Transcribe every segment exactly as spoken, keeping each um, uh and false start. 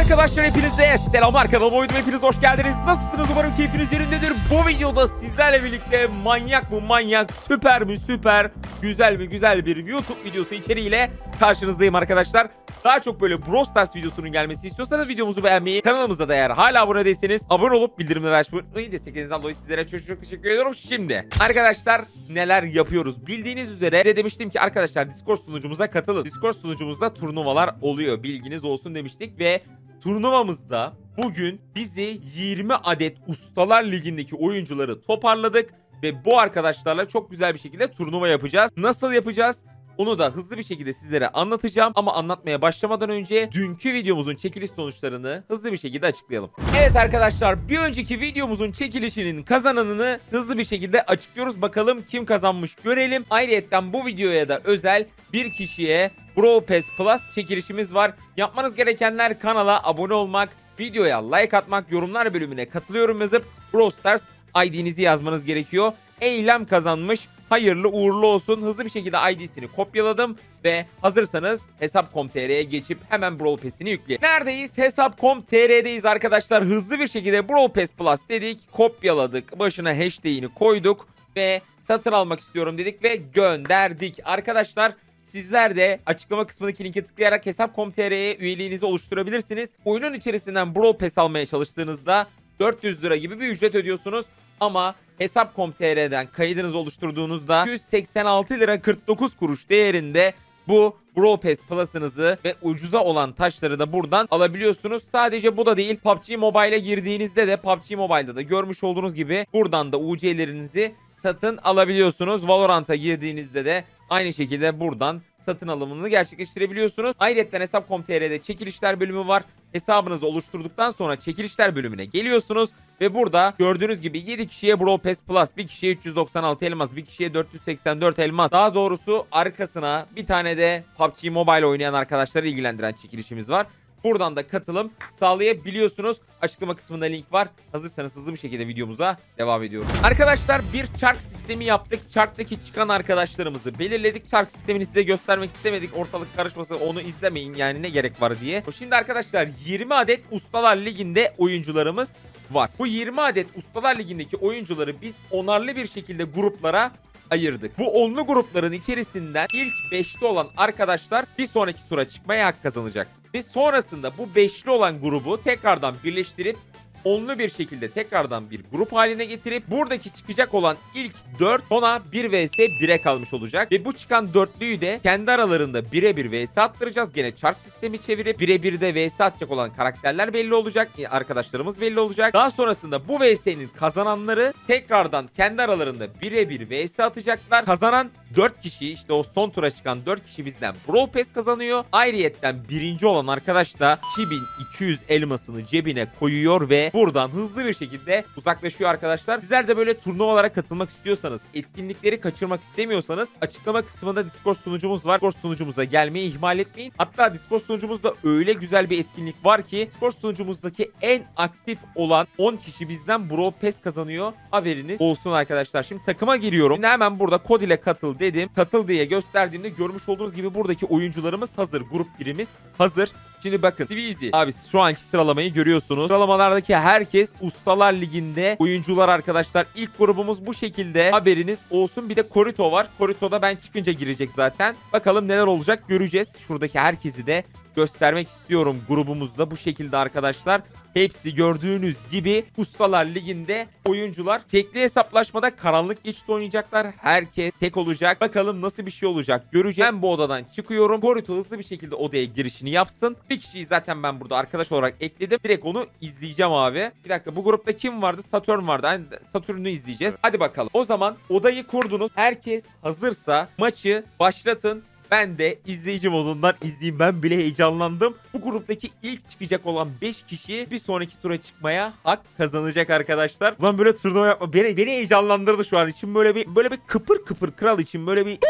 Arkadaşlar hepinize selamlar, kanalıma uydum, hepiniz hoş geldiniz. Nasılsınız? Umarım keyfiniz yerindedir. Bu videoda sizlerle birlikte manyak mı manyak, süper mi süper, güzel mi güzel bir YouTube videosu içeriğiyle karşınızdayım arkadaşlar. Daha çok böyle Brawl Stars videosunun gelmesi istiyorsanız videomuzu beğenmeyi, kanalımıza da eğer hala abone değilseniz abone olup bildirimleri açmayı, desteklerinizden dolayı sizlere çok çok teşekkür ediyorum. Şimdi arkadaşlar neler yapıyoruz? Bildiğiniz üzere de demiştim ki arkadaşlar Discord sunucumuza katılın. Discord sunucumuzda turnuvalar oluyor, bilginiz olsun demiştik ve turnuvamızda bugün bizi yirmi adet Ustalar Ligi'ndeki oyuncuları toparladık ve bu arkadaşlarla çok güzel bir şekilde turnuva yapacağız. Nasıl yapacağız? Onu da hızlı bir şekilde sizlere anlatacağım ama anlatmaya başlamadan önce dünkü videomuzun çekiliş sonuçlarını hızlı bir şekilde açıklayalım. Evet arkadaşlar, bir önceki videomuzun çekilişinin kazananını hızlı bir şekilde açıklıyoruz. Bakalım kim kazanmış görelim. Ayrıca bu videoya da özel bir kişiye Brawl Pass Plus çekilişimiz var. Yapmanız gerekenler kanala abone olmak, videoya like atmak, yorumlar bölümüne katılıyorum yazıp Brawl Stars I D'nizi yazmanız gerekiyor. Eylem kazanmış. Hayırlı uğurlu olsun. Hızlı bir şekilde I D'sini kopyaladım ve hazırsanız hesap nokta com nokta tr'ye geçip hemen Brawl Pass'ini yükleyin. Neredeyiz? hesap nokta com nokta tr'deyiz arkadaşlar. Hızlı bir şekilde Brawl Pass Plus dedik, kopyaladık, başına hashtag'ini koyduk ve satın almak istiyorum dedik ve gönderdik. Arkadaşlar sizler de açıklama kısmındaki linke tıklayarak hesap nokta com nokta tr'ye üyeliğinizi oluşturabilirsiniz. Oyunun içerisinden Brawl Pass almaya çalıştığınızda dört yüz lira gibi bir ücret ödüyorsunuz. Ama hesap nokta com nokta tr'den kaydınızı oluşturduğunuzda yüz seksen altı lira kırk dokuz kuruş değerinde bu Brawl Pass Plus'ınızı ve ucuza olan taşları da buradan alabiliyorsunuz. Sadece bu da değil, P U B G Mobile'e girdiğinizde de P U B G Mobile'da da görmüş olduğunuz gibi buradan da U C'lerinizi satın alabiliyorsunuz. Valorant'a girdiğinizde de aynı şekilde buradan satın alımını gerçekleştirebiliyorsunuz. Ayrıca hesap nokta com nokta tr'de çekilişler bölümü var. Hesabınızı oluşturduktan sonra çekilişler bölümüne geliyorsunuz ve burada gördüğünüz gibi yedi kişiye Brawl Pass Plus, bir kişiye üç yüz doksan altı elmas, bir kişiye dört yüz seksen dört elmas. Daha doğrusu arkasına bir tane de P U B G Mobile oynayan arkadaşları ilgilendiren çekilişimiz var. Buradan da katılım sağlayabiliyorsunuz. Açıklama kısmında link var. Hazırsanız hızlı bir şekilde videomuza devam ediyoruz. Arkadaşlar bir çark sistemi yaptık. Çarktaki çıkan arkadaşlarımızı belirledik. Çark sistemini size göstermek istemedik. Ortalık karışması, onu izlemeyin yani, ne gerek var diye. Şimdi arkadaşlar yirmi adet Ustalar Ligi'nde oyuncularımız var. Bu yirmi adet Ustalar Ligi'ndeki oyuncuları biz onarlı bir şekilde gruplara ayırdık. Bu onlu grupların içerisinden ilk beşli olan arkadaşlar bir sonraki tura çıkmaya hak kazanacak. Ve sonrasında bu beşli olan grubu tekrardan birleştirip onlu bir şekilde tekrardan bir grup haline getirip buradaki çıkacak olan ilk dört sona bir vs bire kalmış olacak. Ve bu çıkan dörtlüyü de kendi aralarında bire bir vs attıracağız. Gene çark sistemi çevirip bire birde vs atacak olan karakterler belli olacak. Arkadaşlarımız belli olacak. Daha sonrasında bu vs'nin kazananları tekrardan kendi aralarında bire bir vs atacaklar. Kazanan dört kişi, işte o son tura çıkan dört kişi bizden Brawl Pass kazanıyor. Ayrıyetten birinci olan arkadaş da iki bin iki yüz elmasını cebine koyuyor ve buradan hızlı bir şekilde uzaklaşıyor arkadaşlar. Sizler de böyle turnuvalara katılmak istiyorsanız, etkinlikleri kaçırmak istemiyorsanız açıklama kısmında Discord sunucumuz var. Discord sunucumuza gelmeyi ihmal etmeyin. Hatta Discord sunucumuzda öyle güzel bir etkinlik var ki Discord sunucumuzdaki en aktif olan on kişi bizden Brawl Pass kazanıyor. Haberiniz olsun arkadaşlar. Şimdi takıma giriyorum. Şimdi hemen burada kod ile katıl dedim. Katıl diye gösterdiğimde görmüş olduğunuz gibi buradaki oyuncularımız hazır. Grup birimiz hazır. Şimdi bakın Sweezy abi, şu anki sıralamayı görüyorsunuz. Sıralamalardaki herkes Ustalar Ligi'nde oyuncular arkadaşlar. İlk grubumuz bu şekilde, haberiniz olsun. Bir de Korito var. Korito'da ben çıkınca girecek zaten. Bakalım neler olacak, göreceğiz. Şuradaki herkesi de göstermek istiyorum. Grubumuzda bu şekilde arkadaşlar. Hepsi gördüğünüz gibi Ustalar Ligi'nde oyuncular. Tekli hesaplaşmada karanlık geçit oynayacaklar. Herkes tek olacak. Bakalım nasıl bir şey olacak, göreceğim. Ben bu odadan çıkıyorum. Korito hızlı bir şekilde odaya girişini yapsın. Bir kişiyi zaten ben burada arkadaş olarak ekledim. Direkt onu izleyeceğim abi. Bir dakika, bu grupta kim vardı? Saturn vardı. Yani Saturn'u izleyeceğiz. Hadi bakalım. O zaman odayı kurdunuz. Herkes hazırsa maçı başlatın. Ben de izleyici modundan izleyeyim. Ben bile heyecanlandım. Bu gruptaki ilk çıkacak olan beş kişi bir sonraki tura çıkmaya hak kazanacak arkadaşlar. Ulan böyle turnuva yapma beni, beni heyecanlandırdı şu an. İçim böyle bir böyle bir kıpır kıpır, kral için böyle bir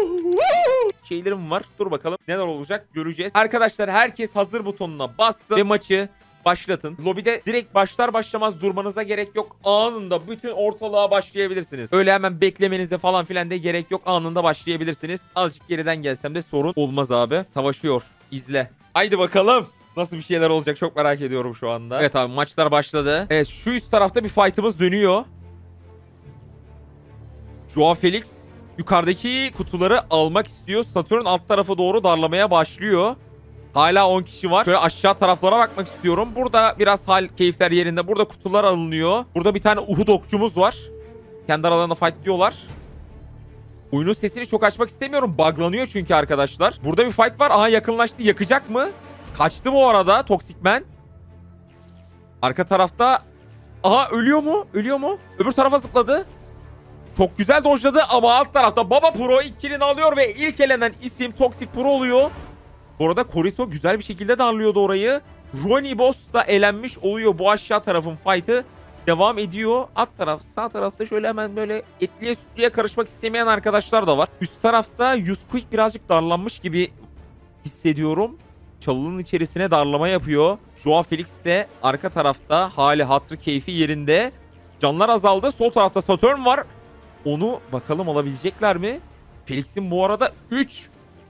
şeylerim var. Dur bakalım neler olacak, göreceğiz. Arkadaşlar herkes hazır butonuna bassın ve maçı başlatın. Lobide direkt başlar başlamaz durmanıza gerek yok. Anında bütün ortalığa başlayabilirsiniz. Öyle hemen beklemenize falan filan de gerek yok. Anında başlayabilirsiniz. Azıcık geriden gelsem de sorun olmaz abi. Savaşıyor. İzle. Haydi bakalım. Nasıl bir şeyler olacak çok merak ediyorum şu anda. Evet abi maçlar başladı. Evet şu üst tarafta bir fight'ımız dönüyor. Joao Felix yukarıdaki kutuları almak istiyor. Saturn alt tarafa doğru darlamaya başlıyor. Hala on kişi var. Şöyle aşağı taraflara bakmak istiyorum. Burada biraz hal keyifler yerinde. Burada kutular alınıyor. Burada bir tane Uhud okçumuz var. Kendi aralarında fight diyorlar. Oyunun sesini çok açmak istemiyorum. Buglanıyor çünkü arkadaşlar. Burada bir fight var. Aha yakınlaştı. Yakacak mı? Kaçtı bu arada Toxic Man. Arka tarafta. Aha ölüyor mu? Ölüyor mu? Öbür tarafa zıpladı. Çok güzel dojladı ama alt tarafta Baba Pro ilk killini alıyor ve ilk elenen isim Toxic Pro oluyor. Bu arada Korito güzel bir şekilde darlıyordu orayı. Ronnie Boss da elenmiş oluyor. Bu aşağı tarafın fight'ı devam ediyor. Alt taraf, sağ tarafta şöyle hemen böyle etliye sütlüye karışmak istemeyen arkadaşlar da var. Üst tarafta Yusquik birazcık darlanmış gibi hissediyorum. Çalının içerisine darlama yapıyor. Joao Felix de arka tarafta hali hatırı keyfi yerinde. Canlar azaldı. Sol tarafta Saturn var. Onu bakalım alabilecekler mi? Felix'in bu arada üç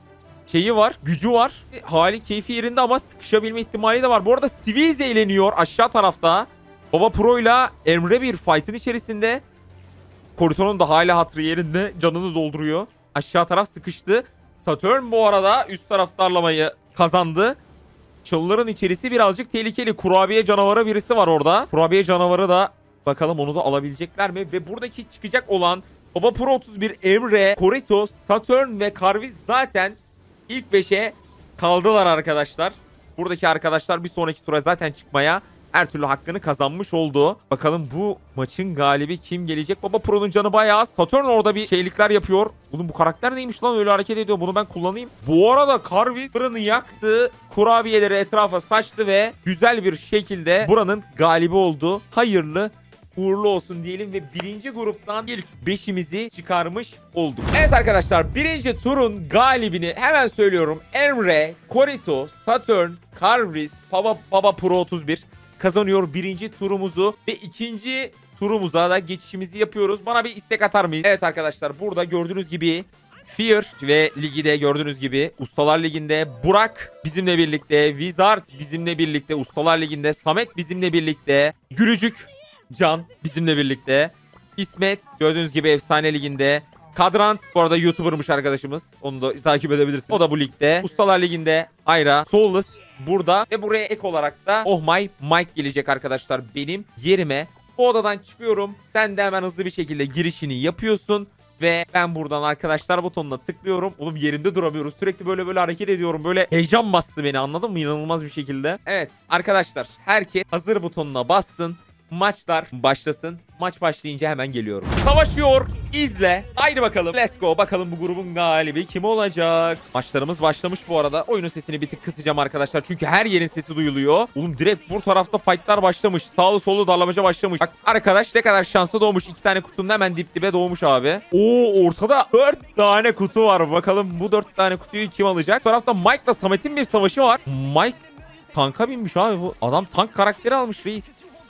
şeyi var. Gücü var. Hali keyfi yerinde ama sıkışabilme ihtimali de var. Bu arada Swiz eğleniyor aşağı tarafta. Baba Pro ile Emre bir fight'ın içerisinde. Korito'nun da hala hatırı yerinde. Canını dolduruyor. Aşağı taraf sıkıştı. Saturn bu arada üst taraf darlamayı kazandı. Çalıların içerisi birazcık tehlikeli. Kurabiye canavarı birisi var orada. Kurabiye canavarı da bakalım onu da alabilecekler mi? Ve buradaki çıkacak olan Baba Pro otuz bir, Emre, Korito, Saturn ve Karviz zaten ilk beşe kaldılar arkadaşlar. Buradaki arkadaşlar bir sonraki tura zaten çıkmaya her türlü hakkını kazanmış oldu. Bakalım bu maçın galibi kim gelecek? Baba Pro'nun canı bayağı az. Saturn orada bir şeylikler yapıyor. Bunun bu karakter neymiş lan, öyle hareket ediyor. Bunu ben kullanayım. Bu arada Karviz fırını yaktı. Kurabiyeleri etrafa saçtı ve güzel bir şekilde buranın galibi oldu. Hayırlı uğurlu olsun diyelim ve birinci gruptan ilk beşimizi çıkarmış olduk. Evet arkadaşlar, birinci turun galibini hemen söylüyorum. Emre, Korito, Saturn, Karviz, Baba, Baba Pro otuz bir kazanıyor birinci turumuzu ve ikinci turumuza da geçişimizi yapıyoruz. Bana bir istek atar mıyız? Evet arkadaşlar, burada gördüğünüz gibi Fear ve ligi de gördüğünüz gibi Ustalar Ligi'nde Burak bizimle birlikte, Wizard bizimle birlikte Ustalar Ligi'nde, Samet bizimle birlikte, Gülücük Can bizimle birlikte, İsmet gördüğünüz gibi Efsane Ligi'nde, Kadrant bu arada YouTuber'mış arkadaşımız. Onu da takip edebilirsiniz. O da bu ligde. Ustalar Ligi'nde Ayra, Soulless burada ve buraya ek olarak da Oh My Mike gelecek arkadaşlar benim yerime. Bu odadan çıkıyorum. Sen de hemen hızlı bir şekilde girişini yapıyorsun. Ve ben buradan arkadaşlar butonuna tıklıyorum. Oğlum yerimde duramıyoruz. Sürekli böyle böyle hareket ediyorum. Böyle heyecan bastı beni, anladın mı? İnanılmaz bir şekilde. Evet arkadaşlar, herkes hazır butonuna bassın. Maçlar başlasın. Maç başlayınca hemen geliyorum. Savaşıyor. İzle. Haydi bakalım. Let's go. Bakalım bu grubun galibi kim olacak? Maçlarımız başlamış bu arada. Oyunun sesini bir tık kısacağım arkadaşlar. Çünkü her yerin sesi duyuluyor. Oğlum direkt bu tarafta fightlar başlamış. Sağlı sollu darlamaca başlamış. Bak arkadaş ne kadar şanslı doğmuş. İki tane kutunun hemen dip dibe doğmuş abi. Oo, ortada dört tane kutu var. Bakalım bu dört tane kutuyu kim alacak? Bu tarafta Mike'la Samet'in bir savaşı var. Mike tanka binmiş abi bu. Adam tank karakteri almış reis.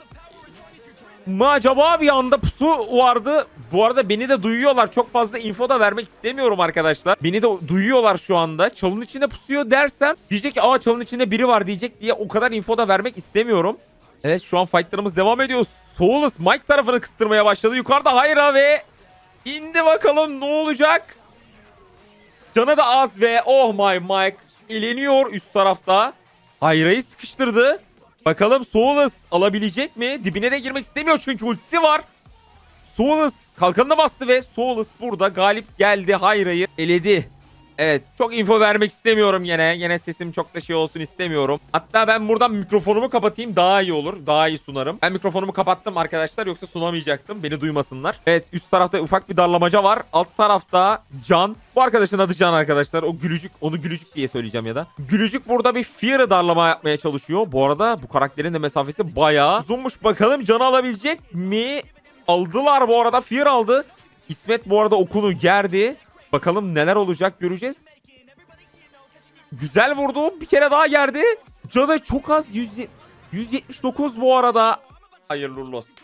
mı acaba, bir anda pusu vardı. Bu arada beni de duyuyorlar. Çok fazla info da vermek istemiyorum arkadaşlar. Beni de duyuyorlar şu anda. Çalının içinde pusuyor dersem diyecek ki aa çalının içinde biri var diyecek diye o kadar info da vermek istemiyorum. Evet şu an fightlarımız devam ediyor. Soulless Mike tarafını kıstırmaya başladı. Yukarıda Hayra ve indi, bakalım ne olacak. Canı da az ve Oh My Mike eleniyor üst tarafta. Hayra'yı sıkıştırdı. Bakalım Soulless alabilecek mi? Dibine de girmek istemiyor çünkü ultisi var. Soulless kalkanına bastı ve Soulless burada galip geldi. Hayra'yı eledi. Evet, çok info vermek istemiyorum yine. Yine sesim çok da şey olsun istemiyorum. Hatta ben buradan mikrofonumu kapatayım, daha iyi olur. Daha iyi sunarım. Ben mikrofonumu kapattım arkadaşlar, yoksa sunamayacaktım. Beni duymasınlar. Evet, üst tarafta ufak bir darlamaca var. Alt tarafta Can. Bu arkadaşın adı Can arkadaşlar. O Gülücük. Onu Gülücük diye söyleyeceğim ya da. Gülücük burada bir Fear'ı darlama yapmaya çalışıyor. Bu arada bu karakterin de mesafesi bayağı uzunmuş. Bakalım Can'ı alabilecek mi? Aldılar bu arada. Fear aldı. İsmet bu arada okunu gerdi. Bakalım neler olacak, göreceğiz. Güzel vurdu. Bir kere daha gerdi. Canı çok az. yüz yetmiş dokuz bu arada. Hayırlı uğurlu olsun.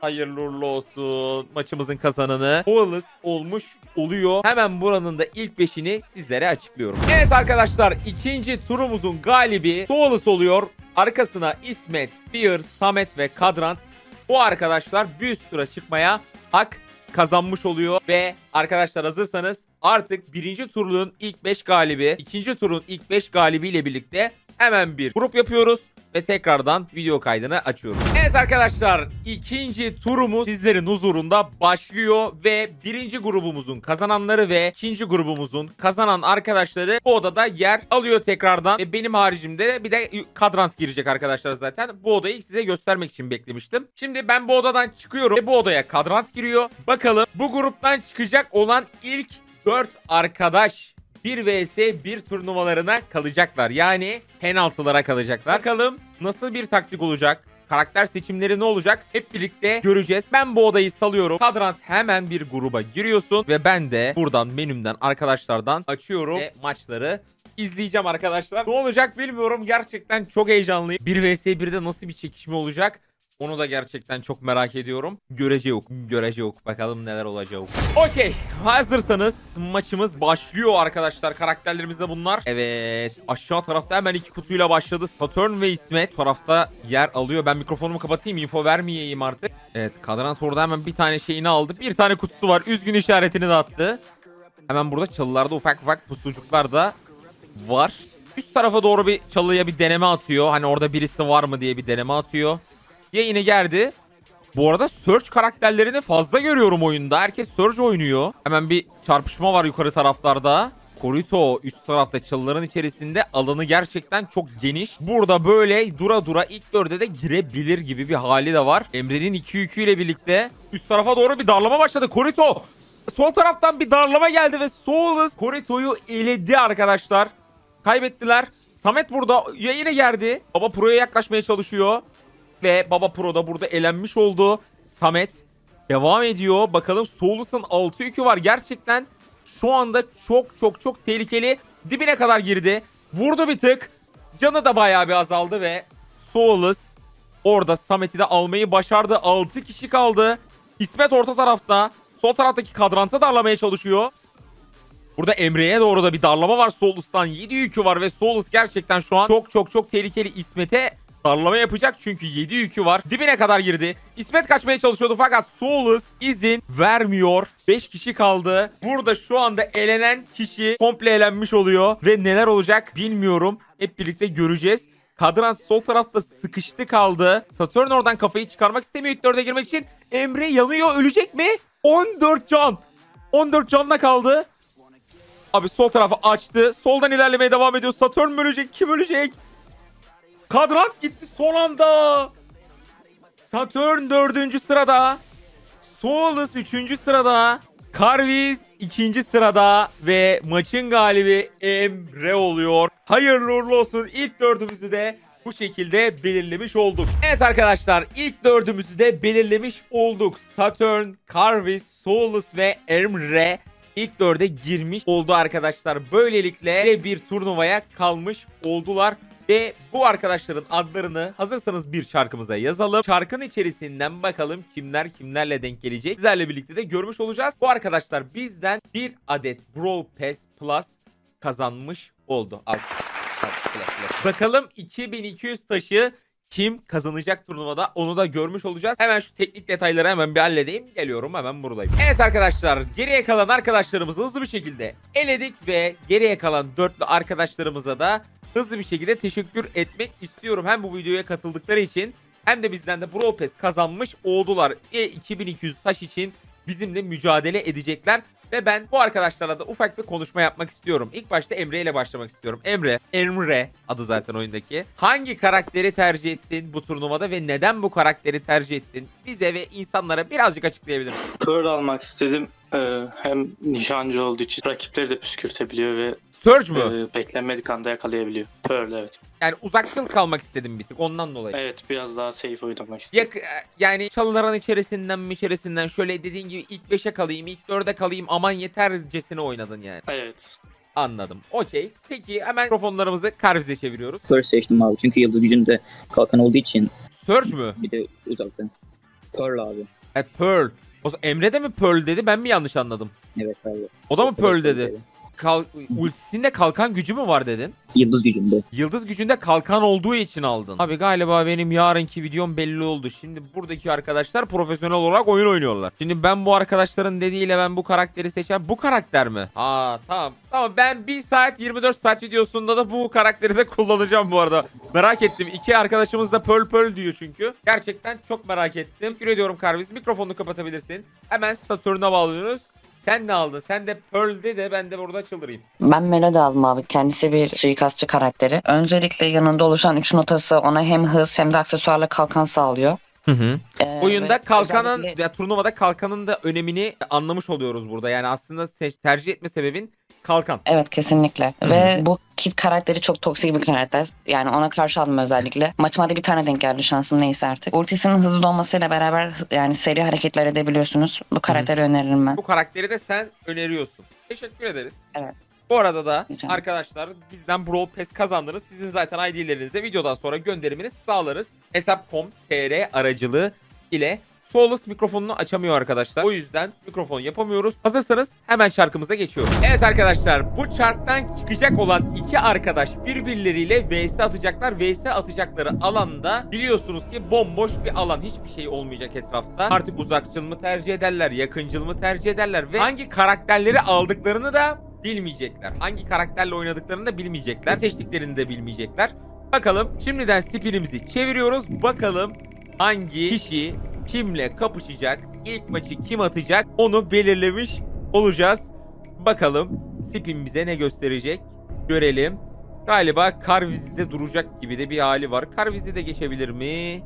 Hayırlı uğurlu olsun. Maçımızın kazananı Soğulus olmuş oluyor. Hemen buranın da ilk beşini sizlere açıklıyorum. Evet arkadaşlar, ikinci turumuzun galibi Soğulus oluyor. Arkasına İsmet, Fear, Samet ve Kadrant. Bu arkadaşlar bir üst tura çıkmaya hak kazanmış oluyor. Ve arkadaşlar hazırsanız artık birinci turun ilk beş galibi, ikinci turun ilk beş galibiyle birlikte hemen bir grup yapıyoruz. Ve tekrardan video kaydını açıyorum. Evet arkadaşlar, ikinci turumuz sizlerin huzurunda başlıyor. Ve birinci grubumuzun kazananları ve ikinci grubumuzun kazanan arkadaşları bu odada yer alıyor tekrardan. Ve benim haricimde bir de Kadrant girecek arkadaşlar zaten. Bu odayı size göstermek için beklemiştim. Şimdi ben bu odadan çıkıyorum ve bu odaya Kadrant giriyor. Bakalım bu gruptan çıkacak olan ilk dört arkadaş bir vs bir turnuvalarına kalacaklar. Yani penaltılara kalacaklar. Bakalım nasıl bir taktik olacak? Karakter seçimleri ne olacak? Hep birlikte göreceğiz. Ben bu odayı salıyorum. Kadrant hemen bir gruba giriyorsun. Ve ben de buradan menümden arkadaşlardan açıyorum. Ve maçları izleyeceğim arkadaşlar. Ne olacak bilmiyorum. Gerçekten çok heyecanlıyım. bir vs birde nasıl bir çekişme olacak? Onu da gerçekten çok merak ediyorum. Görece yok. Görece yok. Bakalım neler olacak. Okey. Hazırsanız maçımız başlıyor arkadaşlar. Karakterlerimiz de bunlar. Evet. Aşağı tarafta hemen iki kutuyla başladı. Saturn ve İsmet tarafta yer alıyor. Ben mikrofonumu kapatayım. Info vermeyeyim artık. Evet. Kadrant orada hemen bir tane şeyini aldı. Bir tane kutusu var. Üzgün işaretini de attı. Hemen burada çalılarda ufak ufak pusucuklar da var. Üst tarafa doğru bir çalıya bir deneme atıyor. Hani orada birisi var mı diye bir deneme atıyor. Yine geldi. Bu arada Surge karakterlerini fazla görüyorum oyunda. Herkes Surge oynuyor. Hemen bir çarpışma var yukarı taraflarda. Korito üst tarafta çalıların içerisinde, alanı gerçekten çok geniş. Burada böyle dura dura ilk dörde de girebilir gibi bir hali de var. Emre'nin iki yüküyle birlikte üst tarafa doğru bir darlama başladı. Korito sol taraftan bir darlama geldi ve Soğulus Korito'yu eledi arkadaşlar. Kaybettiler. Samet burada yine geldi. Baba Pro'ya yaklaşmaya çalışıyor. Ve Baba Pro da burada elenmiş oldu. Samet devam ediyor. Bakalım Soğulus'un altı yükü var. Gerçekten şu anda çok çok çok tehlikeli. Dibine kadar girdi. Vurdu bir tık. Canı da bayağı bir azaldı ve Soğulus orada Samet'i de almayı başardı. altı kişi kaldı. İsmet orta tarafta. Sol taraftaki Kadrant'a darlamaya çalışıyor. Burada Emre'ye doğru da bir darlama var Soğulus'tan. yedi yükü var ve Soğulus gerçekten şu an çok çok çok tehlikeli. İsmet'e darlama yapacak çünkü yedi yükü var. Dibine kadar girdi. İsmet kaçmaya çalışıyordu fakat Soğulus izin vermiyor. beş kişi kaldı. Burada şu anda elenen kişi komple elenmiş oluyor. Ve neler olacak bilmiyorum. Hep birlikte göreceğiz. Kadrant sol tarafta sıkıştı kaldı. Saturn oradan kafayı çıkarmak istemiyor ilk dörde girmek için. Emre yanıyor, ölecek mi? on dört can. on dört canla kaldı. Abi sol tarafı açtı. Soldan ilerlemeye devam ediyor. Saturn mü ölecek? Kim ölecek? Kadrant gitti son anda. Saturn dördüncü sırada. Soğulus üçüncü sırada. Karviz ikinci sırada. Ve maçın galibi Emre oluyor. Hayırlı uğurlu olsun. İlk dördümüzü de bu şekilde belirlemiş olduk. Evet arkadaşlar, ilk dördümüzü de belirlemiş olduk. Saturn, Karviz, Soğulus ve Emre ilk dörde girmiş oldu arkadaşlar. Böylelikle bir turnuvaya kalmış oldular. Ve bu arkadaşların adlarını hazırsanız bir şarkımıza yazalım. Şarkının içerisinden bakalım kimler kimlerle denk gelecek. Sizlerle birlikte de görmüş olacağız. Bu arkadaşlar bizden bir adet Brawl Pass Plus kazanmış oldu. Al. Al, plus, plus. Bakalım iki bin iki yüz taşı kim kazanacak turnuvada, onu da görmüş olacağız. Hemen şu teknik detayları hemen bir halledeyim. Geliyorum, hemen buradayım. Evet arkadaşlar, geriye kalan arkadaşlarımızı hızlı bir şekilde eledik ve geriye kalan dörtlü arkadaşlarımıza da hızlı bir şekilde teşekkür etmek istiyorum. Hem bu videoya katıldıkları için hem de bizden de Brawl Pass kazanmış oldular. E iki bin iki yüz taş için bizimle mücadele edecekler. Ve ben bu arkadaşlarla da ufak bir konuşma yapmak istiyorum. İlk başta Emre ile başlamak istiyorum. Emre, Emre adı zaten oyundaki. Hangi karakteri tercih ettin bu turnuvada ve neden bu karakteri tercih ettin? Bize ve insanlara birazcık açıklayabilir misin? Pearl almak istedim. Ee, hem nişancı olduğu için rakipleri de püskürtebiliyor ve Surge mü? E, beklenmedik anda yakalayabiliyor. Pearl, evet. Yani uzakçıl kalmak istedim bir tık ondan dolayı. Evet, biraz daha safe oynamak istedim. Yak yani çalıların içerisinden mi içerisinden şöyle dediğin gibi ilk beşe kalayım, ilk dörde kalayım, aman yetercesine oynadın yani. Evet. Anladım. Okey. Peki hemen mikrofonlarımızı Karviz'e çeviriyoruz. Pearl seçtim abi çünkü yıldız gücünde kalkan olduğu için. Surge mü? Bir de uzaktan. Pearl abi. E, Pearl. O zaman Emre de mi Pearl dedi? Ben mi yanlış anladım? Evet abi. O da mı Pearl Evet, dedi? dedi. Kal ultisinde kalkan gücü mü var dedin? Yıldız gücünde. Yıldız gücünde kalkan olduğu için aldın. Abi galiba benim yarınki videom belli oldu. Şimdi buradaki arkadaşlar profesyonel olarak oyun oynuyorlar. Şimdi ben bu arkadaşların dediğiyle ben bu karakteri seçen bu karakter mi? Aa tamam. Tamam ben bir saat yirmi dört saat videosunda da bu karakteri de kullanacağım bu arada. Merak ettim. İki arkadaşımız da Pearl Pearl diyor çünkü. Gerçekten çok merak ettim. Teşekkür ediyorum Karviz. Mikrofonunu kapatabilirsin. Hemen Saturn'a bağlıyoruz. Sen ne aldın? Sen de Pearl'de de ben de burada çıldırayım. Ben Melody aldım abi. Kendisi bir suikastçı karakteri. Öncelikle yanında oluşan üç notası ona hem hız hem de aksesuarla kalkan sağlıyor. Hı hı. Ee, Oyunda ve kalkanın özellikle- ya turnuvada kalkanın da önemini anlamış oluyoruz burada. Yani aslında seç, tercih etme sebebin kalkan. Evet kesinlikle. Hı hı. Ve bu Kid karakteri çok toksik bir karakter. Yani ona karşı aldım özellikle. Maçıma da bir tane denk geldi şansım neyse artık. Ultisinin hızlı olmasıyla beraber yani seri hareketler edebiliyorsunuz. Bu karakteri öneririm ben. Bu karakteri de sen öneriyorsun. Teşekkür ederiz. Evet. Bu arada da Rica ederim. arkadaşlar bizden Brawl Pass kazandınız. Sizin zaten I D'lerinizde videodan sonra gönderimini sağlarız. Hesap nokta com nokta tr aracılığı ile Solus mikrofonunu açamıyor arkadaşlar. O yüzden mikrofon yapamıyoruz. Hazırsanız hemen şarkımıza geçiyoruz. Evet arkadaşlar bu çarktan çıkacak olan iki arkadaş birbirleriyle V S atacaklar. V S atacakları alanda biliyorsunuz ki bomboş bir alan. Hiçbir şey olmayacak etrafta. Artık uzakçıl mı tercih ederler, yakıncıl mı tercih ederler ve hangi karakterleri aldıklarını da bilmeyecekler. Hangi karakterle oynadıklarını da bilmeyecekler. Ne seçtiklerini de bilmeyecekler. Bakalım şimdiden spinimizi çeviriyoruz. Bakalım hangi kişi kimle kapışacak, ilk maçı kim atacak onu belirlemiş olacağız. Bakalım spin bize ne gösterecek görelim. Galiba Karviz'de duracak gibi de bir hali var. Karviz'i de geçebilir mi?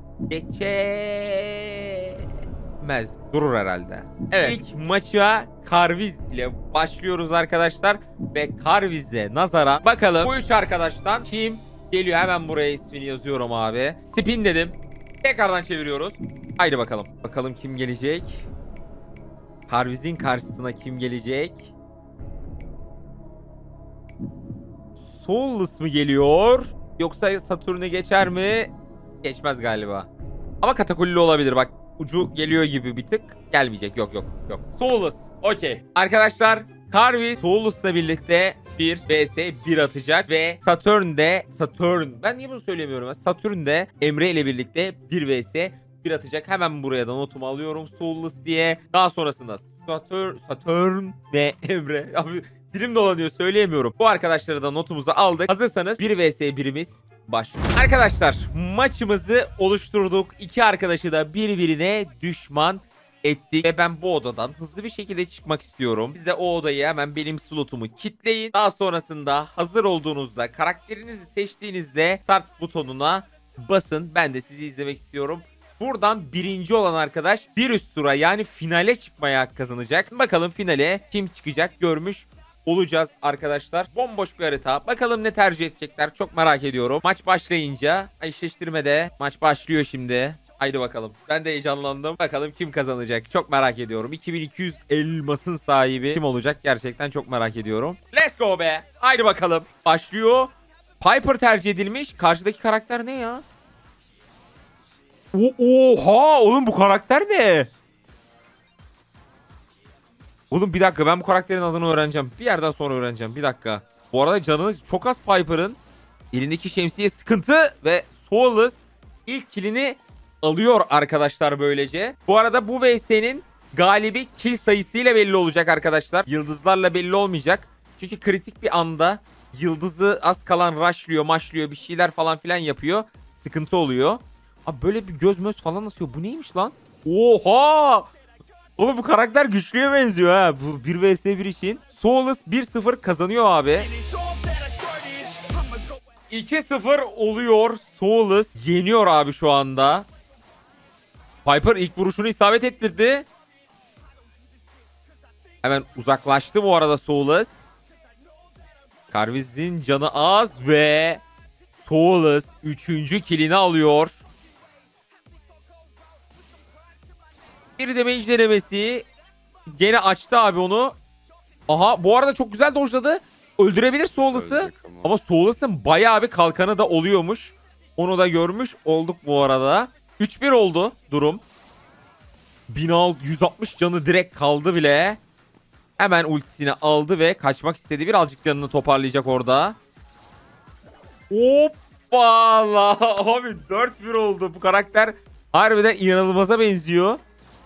Geçemez. Durur herhalde. Evet. İlk maça Karviz ile başlıyoruz arkadaşlar. Ve Karviz'e nazaran bakalım bu üç arkadaştan kim geliyor? Hemen buraya ismini yazıyorum abi. Spin dedim. Tekrardan çeviriyoruz. Haydi bakalım. Bakalım kim gelecek? Karviz'in karşısına kim gelecek? Solus mu geliyor? Yoksa Saturn'e geçer mi? Geçmez galiba. Ama katakulli olabilir bak. Ucu geliyor gibi bir tık. Gelmeyecek. Yok yok yok. Solus. Okey. Arkadaşlar Karviz Solus'la birlikte bir vs bir atacak ve Saturn de Saturn ben niye bunu söylemiyorum ya? Saturn de Emre ile birlikte bir vs bir atacak. Hemen buraya da notumu alıyorum Solus diye. Daha sonrasında Saturn Saturn ve Emre. Abi dilim dolanıyor söyleyemiyorum. Bu arkadaşları da notumuzu aldık. Hazırsanız bir vs birimiz başlıyor. Arkadaşlar maçımızı oluşturduk. İki arkadaşı da birbirine düşman ettik ve ben bu odadan hızlı bir şekilde çıkmak istiyorum. Siz de o odayı hemen benim slotumu kilitleyin. Daha sonrasında hazır olduğunuzda karakterinizi seçtiğinizde start butonuna basın. Ben de sizi izlemek istiyorum. Buradan birinci olan arkadaş bir üst tura yani finale çıkmaya hak kazanacak. Bakalım finale kim çıkacak görmüş olacağız arkadaşlar. Bomboş bir harita. Bakalım ne tercih edecekler çok merak ediyorum. Maç başlayınca eşleştirmede maç başlıyor şimdi. Haydi bakalım. Ben de heyecanlandım. Bakalım kim kazanacak. Çok merak ediyorum. iki bin iki yüz elmasın sahibi kim olacak? Gerçekten çok merak ediyorum. Let's go be. Haydi bakalım. Başlıyor. Piper tercih edilmiş. Karşıdaki karakter ne ya? O Oha! Oğlum bu karakter ne? Oğlum bir dakika. Ben bu karakterin adını öğreneceğim. Bir yerden sonra öğreneceğim. Bir dakika. Bu arada canı çok az Piper'ın. Elindeki şemsiye sıkıntı ve Solus ilk killini alıyor arkadaşlar böylece. Bu arada bu V S'nin galibi kill sayısıyla belli olacak arkadaşlar. Yıldızlarla belli olmayacak. Çünkü kritik bir anda yıldızı az kalan rushlıyor, maşlıyor, bir şeyler falan filan yapıyor. Sıkıntı oluyor. Abi böyle bir göz möz falan atıyor. Bu neymiş lan? Oha! Oğlum bu karakter güçlüye benziyor ha. Bu bir vs bir için. Solus bir sıfır kazanıyor abi. iki sıfır oluyor. Solus yeniyor abi şu anda. Piper ilk vuruşunu isabet ettirdi. Hemen uzaklaştı bu arada Solus. Karviz'in canı az ve Solus üçüncü killini alıyor. Bir damage denemesi. Gene açtı abi onu. Aha bu arada çok güzel dojladı. Öldürebilir Solus'u. Ama, ama Solus'un bayağı bir kalkanı da oluyormuş. Onu da görmüş olduk bu arada. üç bir oldu durum. bin altı yüz altmış canı direkt kaldı bile. Hemen ultisini aldı ve kaçmak istedi. Birazcık canını toparlayacak orada. Hoppala. Abi dört bir oldu. Bu karakter harbiden inanılmaza benziyor.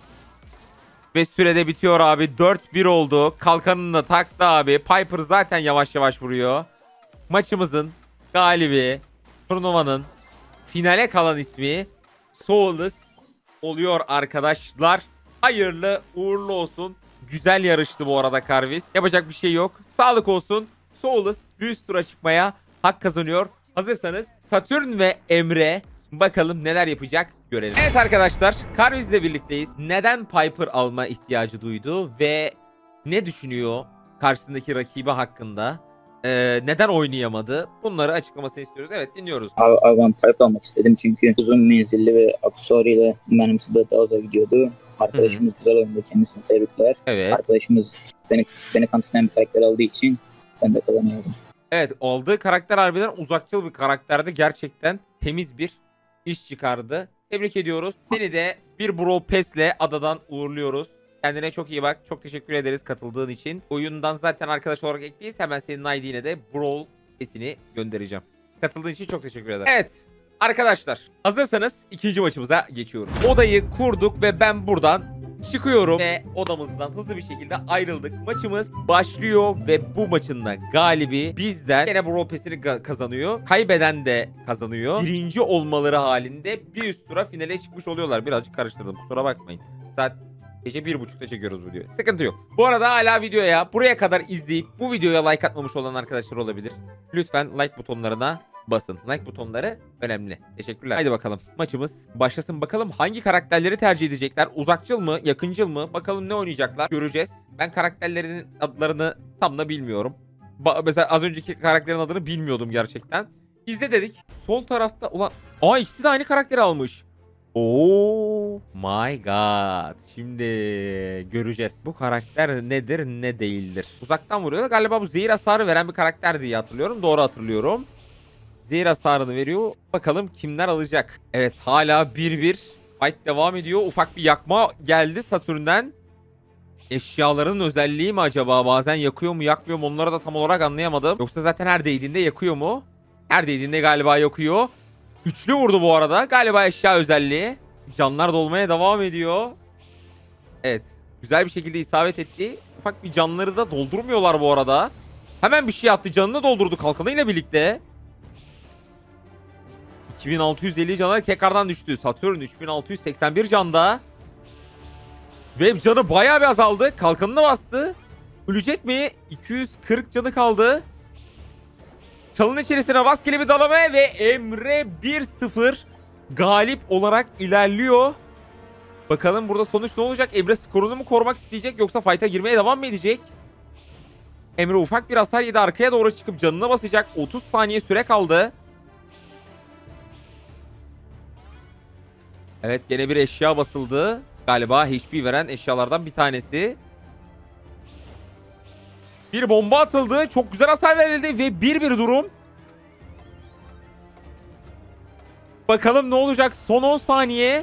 Ve sürede bitiyor abi. dört bir oldu. Kalkanını da taktı abi. Piper zaten yavaş yavaş vuruyor. Maçımızın galibi, turnuvanın finale kalan ismi Soulless oluyor arkadaşlar. Hayırlı uğurlu olsun. Güzel yarıştı bu arada Karvis. Yapacak bir şey yok. Sağlık olsun. Soulless bir üst tura çıkmaya hak kazanıyor. Hazırsanız Satürn ve Emre bakalım neler yapacak görelim. Evet arkadaşlar, Karvis'le birlikteyiz. Neden Piper alma ihtiyacı duydu ve ne düşünüyor karşısındaki rakibi hakkında? Ee, neden oynayamadı? Bunları açıklamasını istiyoruz. Evet, dinliyoruz. Abi, abi ben Piper almak istedim çünkü uzun menzilli ve aksesuarıyla benimsi de daha uzak gidiyordu. Arkadaşımız Hı-hı. güzel oynadı, kendisine tebrikler. Evet. Arkadaşımız beni, beni kanıtlayan bir karakter aldığı için ben de kazanıyordum. Evet, aldığı karakter harbiden uzakçıl bir karakterdi. Gerçekten temiz bir iş çıkardı. Tebrik ediyoruz. Seni de bir Brawl Pass'le adadan uğurluyoruz. Kendine çok iyi bak. Çok teşekkür ederiz katıldığın için. Oyundan zaten arkadaş olarak ekleyiz. Hemen senin I D'ne de Brawl Pass'ini göndereceğim. Katıldığın için çok teşekkür ederim. Evet arkadaşlar, hazırsanız ikinci maçımıza geçiyorum. Odayı kurduk ve ben buradan çıkıyorum ve odamızdan hızlı bir şekilde ayrıldık. Maçımız başlıyor ve bu maçın da galibi bizden. Yine Brawl Pass'ini kazanıyor. Kaybeden de kazanıyor. Birinci olmaları halinde bir üst tura finale çıkmış oluyorlar. Birazcık karıştırdım, kusura bakmayın. Saat gece bir buçukta çekiyoruz bu videoyu. Sıkıntı yok. Bu arada hala videoya buraya kadar izleyip bu videoya like atmamış olan arkadaşlar olabilir. Lütfen like butonlarına basın. Like butonları önemli. Teşekkürler. Haydi bakalım. Maçımız başlasın. Bakalım hangi karakterleri tercih edecekler? Uzakçıl mı? Yakıncıl mı? Bakalım ne oynayacaklar? Göreceğiz. Ben karakterlerinin adlarını tam da bilmiyorum. Ba mesela az önceki karakterin adını bilmiyordum gerçekten. İzle dedik. Sol tarafta ulan... Aa, ikisi de aynı karakteri almış. Oh my god. Şimdi göreceğiz. Bu karakter nedir ne değildir. Uzaktan vuruyor. Galiba bu zehir hasarı veren bir karakter diye hatırlıyorum. Doğru hatırlıyorum. Zehir hasarını veriyor. Bakalım kimler alacak. Evet, hala bir bir. Fight devam ediyor. Ufak bir yakma geldi Satürn'den. Eşyaların özelliği mi acaba? Bazen yakıyor mu yakmıyor mu? Onları da tam olarak anlayamadım. Yoksa zaten her değdiğinde yakıyor mu? Her değdiğinde galiba yakıyor. Güçlü vurdu bu arada. Galiba eşya özelliği. Canlar dolmaya devam ediyor. Evet. Güzel bir şekilde isabet etti. Ufak bir canları da doldurmuyorlar bu arada. Hemen bir şey attı. Canını doldurdu kalkanıyla birlikte. iki bin altı yüz elli cana tekrardan düştü. Satürn üç bin altı yüz seksen bir canda. Ve canı bayağı bir azaldı. Kalkanını bastı. Ölecek mi? iki yüz kırk canı kaldı. Çalın içerisine rastgele bir dalama ve Emre bir sıfır galip olarak ilerliyor. Bakalım burada sonuç ne olacak? Emre skorunu mu korumak isteyecek yoksa fight'a girmeye devam mı edecek? Emre ufak bir hasar yedi, arkaya doğru çıkıp canına basacak. otuz saniye süre kaldı. Evet, gene bir eşya basıldı. Galiba H P veren eşyalardan bir tanesi. Bir bomba atıldı. Çok güzel hasar verildi ve bir bir durum. Bakalım ne olacak? Son on saniye.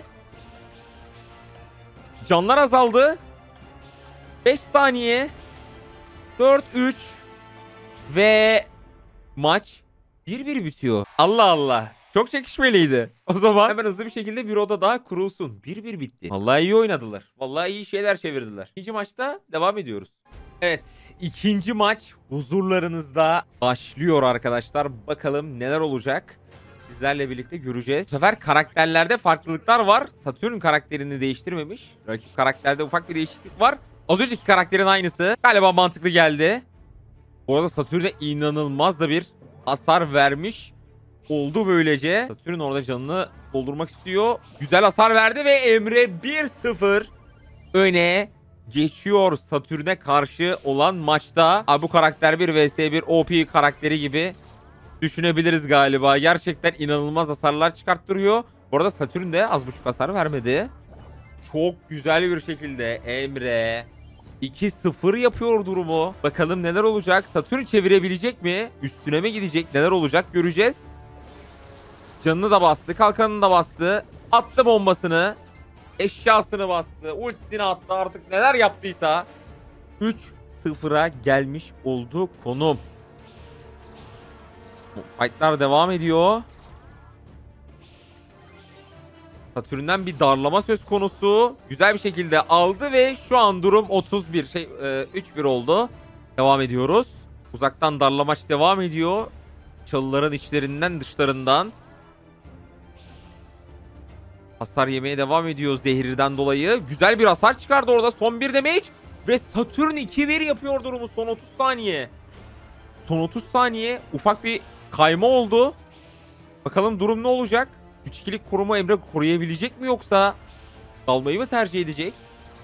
Canlar azaldı. beş saniye. dört üç. Ve maç bir bir bitiyor. Allah Allah. Çok çekişmeliydi. O zaman hemen hızlı bir şekilde bir oda daha kurulsun. bir bir bitti. Vallahi iyi oynadılar. Vallahi iyi şeyler çevirdiler. İkinci maçta devam ediyoruz. Evet, ikinci maç huzurlarınızda başlıyor arkadaşlar. Bakalım neler olacak. Sizlerle birlikte göreceğiz. Bu sefer karakterlerde farklılıklar var. Satürn karakterini değiştirmemiş. Rakip karakterde ufak bir değişiklik var. Az önceki karakterin aynısı. Galiba mantıklı geldi. Bu arada Satürn'e inanılmaz da bir hasar vermiş oldu böylece. Satürn orada canını doldurmak istiyor. Güzel hasar verdi ve Emre bir sıfır öne geçiyor Satürn'e karşı olan maçta. Abi bu karakter bir vs bir O P karakteri gibi düşünebiliriz galiba. Gerçekten inanılmaz hasarlar çıkarttırıyor. Bu arada Satürn de az buçuk hasar vermedi. Çok güzel bir şekilde Emre iki sıfır yapıyor durumu. Bakalım neler olacak? Satürn çevirebilecek mi? Üstüne mi gidecek? Neler olacak? Göreceğiz. Canını da bastı. Kalkanını da bastı. Attı bombasını. eşyasını bastı. Ultisini attı, artık neler yaptıysa. üç sıfıra gelmiş oldu konum. Fight'lar devam ediyor. Satürn'den bir darlama söz konusu. Güzel bir şekilde aldı ve şu an durum otuz bir şey e, üç bir oldu. Devam ediyoruz. Uzaktan darlamaç devam ediyor. Çalıların içlerinden dışlarından. Hasar yemeye devam ediyor zehirden dolayı. Güzel bir hasar çıkardı orada. Son bir damage. Ve Satürn iki bir yapıyor durumu son otuz saniye. Son otuz saniye ufak bir kayma oldu. Bakalım durum ne olacak? üç ikilik koruma Emre koruyabilecek mi yoksa dalmayı mı tercih edecek?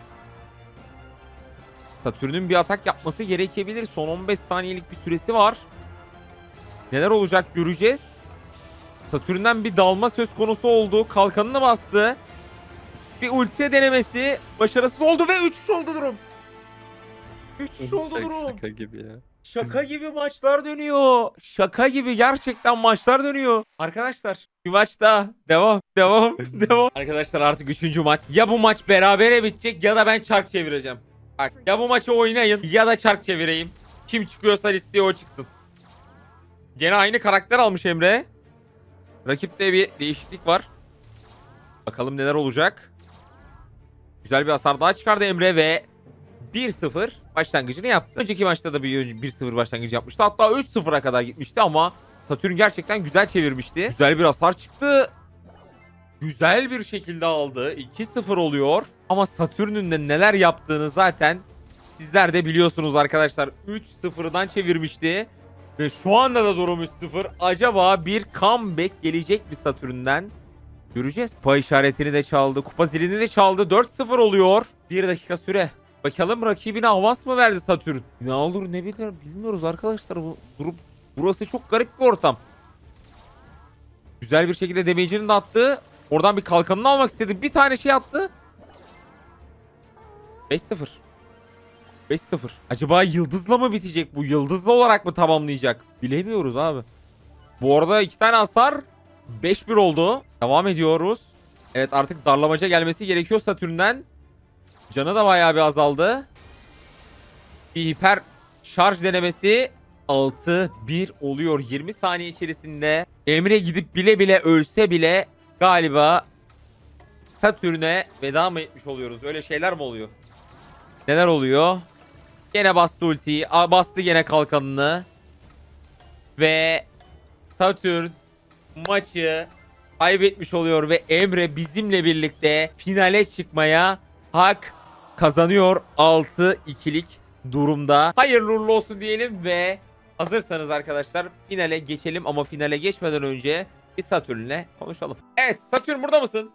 Satürn'ün bir atak yapması gerekebilir. Son on beş saniyelik bir süresi var. Neler olacak göreceğiz. Satürn'den bir dalma söz konusu oldu. Kalkanını bastı. Bir ultiye denemesi başarısız oldu ve üç üç oldu durum. üç üç oldu durum. Şaka gibi ya. Şaka gibi maçlar dönüyor. Şaka gibi gerçekten maçlar dönüyor. Arkadaşlar bir maç daha. Devam. Devam. Devam. Arkadaşlar artık üçüncü maç. Ya bu maç berabere bitecek ya da ben çark çevireceğim. Bak ya bu maçı oynayın ya da çark çevireyim. Kim çıkıyorsa listeye o çıksın. Gene aynı karakter almış Emre. Rakipte bir değişiklik var. Bakalım neler olacak. Güzel bir hasar daha çıkardı Emre ve bir sıfır başlangıcını yaptı. Önceki maçta da bir bir sıfır başlangıcı yapmıştı. Hatta üç sıfıra kadar gitmişti ama Satürn gerçekten güzel çevirmişti. Güzel bir hasar çıktı. Güzel bir şekilde aldı. iki sıfır oluyor. Ama Satürn'ün de neler yaptığını zaten sizler de biliyorsunuz arkadaşlar. üç sıfırdan çevirmişti. Ve şu anda da durum üç sıfır. Acaba bir comeback gelecek mi Satürn'den? Göreceğiz. Kupa işaretini de çaldı. Kupa zilini de çaldı. dört sıfır oluyor. bir dakika süre. Bakalım rakibine avans mı verdi Satürn? Ne olur ne bilir bilmiyoruz arkadaşlar. Bu durum, burası çok garip bir ortam. Güzel bir şekilde damage'ini de attı. Oradan bir kalkanını almak istedi. Bir tane şey attı. beş sıfır. beş sıfır. Acaba yıldızla mı bitecek bu? Yıldızlı olarak mı tamamlayacak? Bilemiyoruz abi. Bu arada iki tane hasar. beş bir oldu. Devam ediyoruz. Evet artık darlamaca gelmesi gerekiyor Satürn'den. Canı da bayağı bir azaldı. Bir hiper şarj denemesi. altı bir oluyor yirmi saniye içerisinde. Emre gidip bile bile ölse bile galiba Satürn'e veda mı etmiş oluyoruz? Öyle şeyler mi oluyor? Neler oluyor? Gene bastı ultiyi. Bastı gene kalkanını. Ve Satürn maçı kaybetmiş oluyor ve Emre bizimle birlikte finale çıkmaya hak kazanıyor. altı ikilik durumda. Hayırlı uğurlu olsun diyelim ve hazırsanız arkadaşlar finale geçelim ama finale geçmeden önce bir Satürn'le konuşalım. Evet Satürn burada mısın?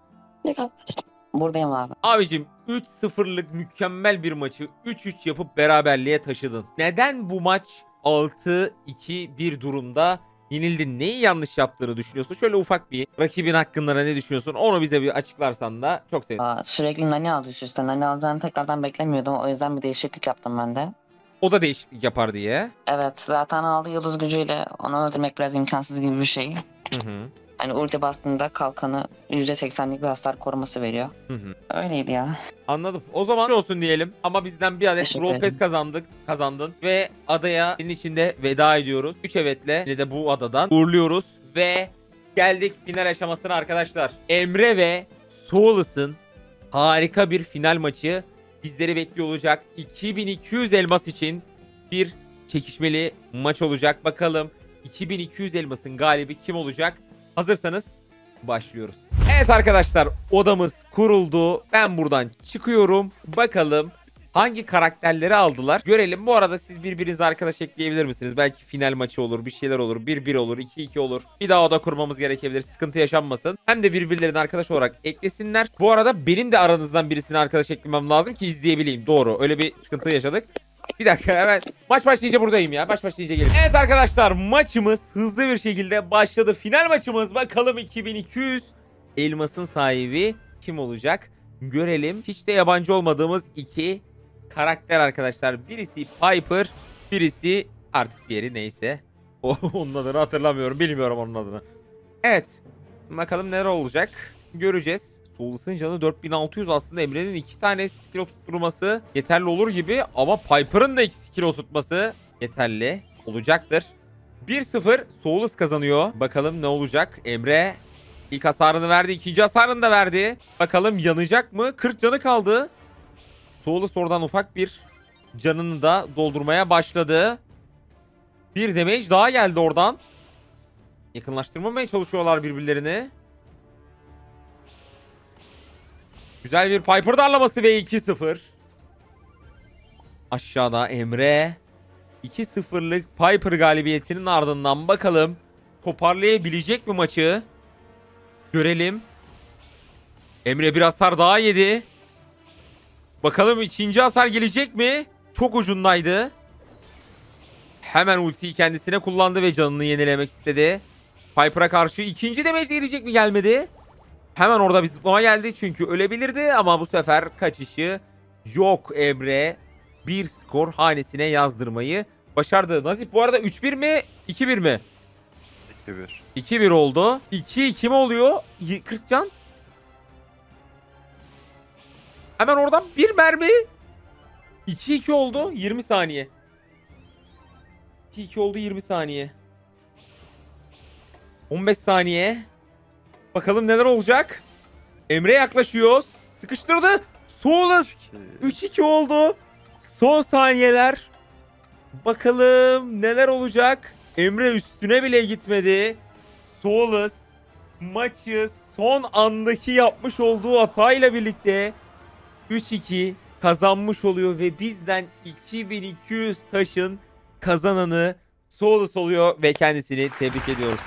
Buradayım abi. Abicim üç sıfırlık mükemmel bir maçı üç üç yapıp beraberliğe taşıdın. Neden bu maç altı iki bir durumda yenildin? Neyi yanlış yaptığını düşünüyorsun? Şöyle ufak bir rakibin hakkında ne düşünüyorsun? Onu bize bir açıklarsan da çok sevinirim. Aa, sürekli Nani aldı üst üste. Nani alacağını tekrardan beklemiyordum. O yüzden bir değişiklik yaptım ben de. O da değişiklik yapar diye. Evet zaten aldı yıldız gücüyle onu öldürmek biraz imkansız gibi bir şey. Hı hı. Hani ulti bastığında kalkanı yüzde seksenlik bir hasar koruması veriyor. Hı hı. Öyleydi ya. Anladım. O zaman olsun diyelim. Ama bizden bir adet Teşekkür Brawl ederim. Pass kazandık, kazandın. Ve adaya senin içinde veda ediyoruz. üç evetle yine de bu adadan uğurluyoruz. Ve geldik final aşamasına arkadaşlar. Emre ve Soulless'ın harika bir final maçı bizleri bekliyor olacak. iki bin iki yüz elmas için bir çekişmeli maç olacak. Bakalım iki bin iki yüz elmasın galibi kim olacak? Hazırsanız başlıyoruz. Evet arkadaşlar odamız kuruldu. Ben buradan çıkıyorum. Bakalım hangi karakterleri aldılar. Görelim. Bu arada siz birbirinize arkadaş ekleyebilir misiniz? Belki final maçı olur, bir şeyler olur. bir bir olur, iki iki olur. Bir daha oda kurmamız gerekebilir. Sıkıntı yaşanmasın. Hem de birbirlerini arkadaş olarak eklesinler. Bu arada benim de aranızdan birisini arkadaş eklemem lazım ki izleyebileyim. Doğru. Öyle bir sıkıntı yaşadık. Bir dakika hemen maç başlayınca buradayım ya. Maç başlayınca gelin. Evet arkadaşlar maçımız hızlı bir şekilde başladı. Final maçımız. Bakalım iki bin iki yüz elmasın sahibi kim olacak? Görelim. Hiç de yabancı olmadığımız iki karakter arkadaşlar. Birisi Piper, birisi artık diğeri neyse. O, onun adını hatırlamıyorum. Bilmiyorum onun adını. Evet. Bakalım neler olacak. göreceğiz. Soulless'ın canı dört bin altı yüz, aslında Emre'nin iki tane skill oturtması yeterli olur gibi ama Piper'ın da iki skill oturtması yeterli olacaktır. bir sıfır Soulless kazanıyor. Bakalım ne olacak? Emre ilk hasarını verdi, ikinci hasarını da verdi. Bakalım yanacak mı? kırk canı kaldı. Soulless oradan ufak bir canını da doldurmaya başladı. Bir damage daha geldi oradan. Yakınlaştırmamaya çalışıyorlar birbirlerini. Güzel bir Piper darlaması ve iki sıfır. Aşağıda Emre iki sıfırlık Piper galibiyetinin ardından bakalım toparlayabilecek mi maçı? Görelim. Emre bir hasar daha yedi. Bakalım ikinci hasar gelecek mi? Çok ucundaydı. Hemen ultiyi kendisine kullandı ve canını yenilemek istedi. Piper'a karşı ikinci damage gelecek mi? Gelmedi. Hemen orada bir zıplama geldi çünkü ölebilirdi ama bu sefer kaçışı yok. Emre bir skor hanesine yazdırmayı başardı. Nazif bu arada üç bir mi? iki bir mi? iki bir. iki bir oldu. iki iki mi oluyor? kırk can. Hemen oradan bir mermi. iki iki oldu. yirmi saniye. iki iki oldu, yirmi saniye. on beş saniye. Bakalım neler olacak. Emre yaklaşıyor. Sıkıştırdı. Soulless üç iki oldu. Son saniyeler. Bakalım neler olacak. Emre üstüne bile gitmedi. Soulless maçı son andaki yapmış olduğu hatayla birlikte üç iki kazanmış oluyor ve bizden iki bin iki yüz taşın kazananı Soulless oluyor ve kendisini tebrik ediyoruz.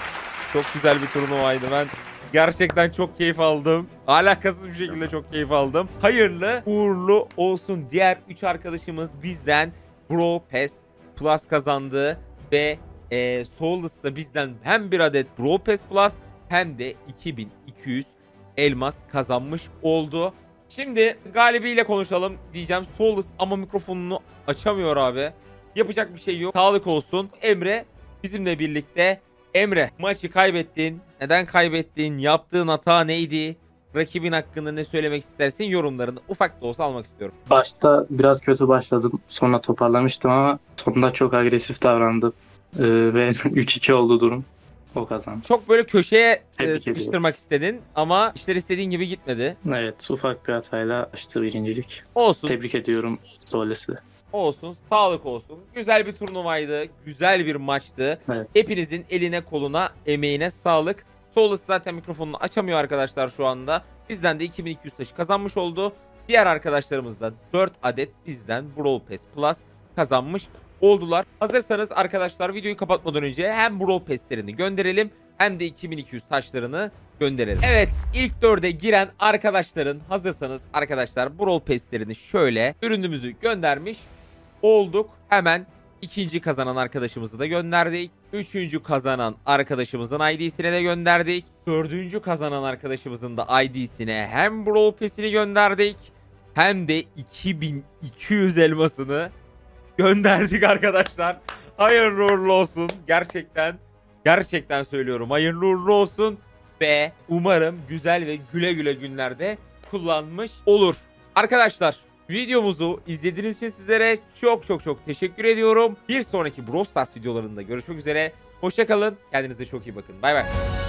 Çok güzel bir turnuvaydı. Ben gerçekten çok keyif aldım. Alakasız bir şekilde çok keyif aldım. Hayırlı uğurlu olsun. Diğer üç arkadaşımız bizden Bro Pass Plus kazandı ve e, Soulless da bizden hem bir adet Bro Pass Plus hem de iki bin iki yüz elmas kazanmış oldu. Şimdi galibiyle konuşalım diyeceğim. Soulless ama mikrofonunu açamıyor abi. Yapacak bir şey yok. Sağlık olsun. Emre bizimle birlikte. Emre maçı kaybettin. Neden kaybettin? Yaptığın hata neydi? Rakibin hakkında ne söylemek istersin? Yorumlarını ufak da olsa almak istiyorum. Başta biraz kötü başladım. Sonra toparlamıştım ama sonunda çok agresif davrandım. Ee, ve üç iki oldu durum. O kazandı. Çok böyle köşeye e, Tebrik sıkıştırmak istedin ama işler istediğin gibi gitmedi. Evet, ufak bir hatayla açtı birincilik. Olsun. Tebrik ediyorum Soulless'ı. Olsun. Sağlık olsun. Güzel bir turnuvaydı. Güzel bir maçtı. Evet. Hepinizin eline koluna emeğine sağlık. Soulless zaten mikrofonunu açamıyor arkadaşlar şu anda. Bizden de iki bin iki yüz taşı kazanmış oldu. Diğer arkadaşlarımız da dört adet bizden Brawl Pass Plus kazanmış oldular. Hazırsanız arkadaşlar videoyu kapatmadan önce hem Brawl Pass'lerini gönderelim hem de iki bin iki yüz taşlarını gönderelim. Evet, ilk dörde giren arkadaşların hazırsanız arkadaşlar Brawl Pass'lerini şöyle ürünümüzü göndermiş olduk. Hemen ikinci kazanan arkadaşımızı da gönderdik. Üçüncü kazanan arkadaşımızın I D'sine de gönderdik. Dördüncü kazanan arkadaşımızın da I D'sine hem Brawl Pass'ini gönderdik hem de iki bin iki yüz elmasını gönderdik arkadaşlar. Hayırlı uğurlu olsun. Gerçekten gerçekten söylüyorum. Hayırlı uğurlu olsun ve umarım güzel ve güle güle günlerde kullanmış olur. Arkadaşlar videomuzu izlediğiniz için sizlere çok çok çok teşekkür ediyorum. Bir sonraki Brawl Stars videolarında görüşmek üzere. Hoşça kalın. Kendinize çok iyi bakın. Bay bay.